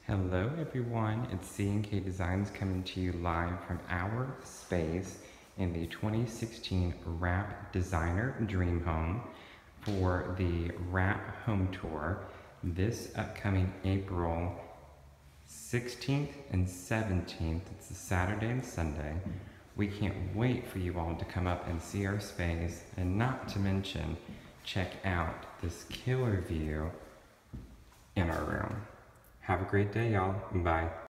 Hello everyone, it's C&K Designs coming to you live from our space in the 2016 Wrap Designer Dream Home for the Wrap Home Tour this upcoming April 16th and 17th. It's a Saturday and Sunday. We can't wait for you all to come up and see our space, and not to mention check out this killer view in our room. Have a great day, y'all. Bye.